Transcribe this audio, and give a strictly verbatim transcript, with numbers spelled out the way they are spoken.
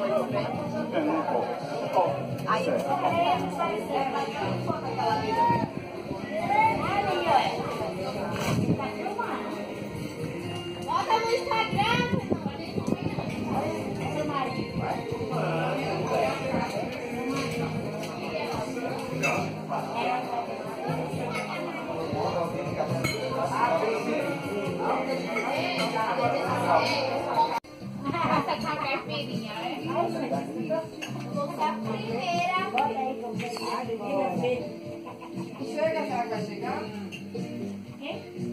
É, um pouco. Aí, bota no Instagram. Essa aqui é a caipirinha, né? Vou ser a primeira. Chega, será que vai chegar? Quê?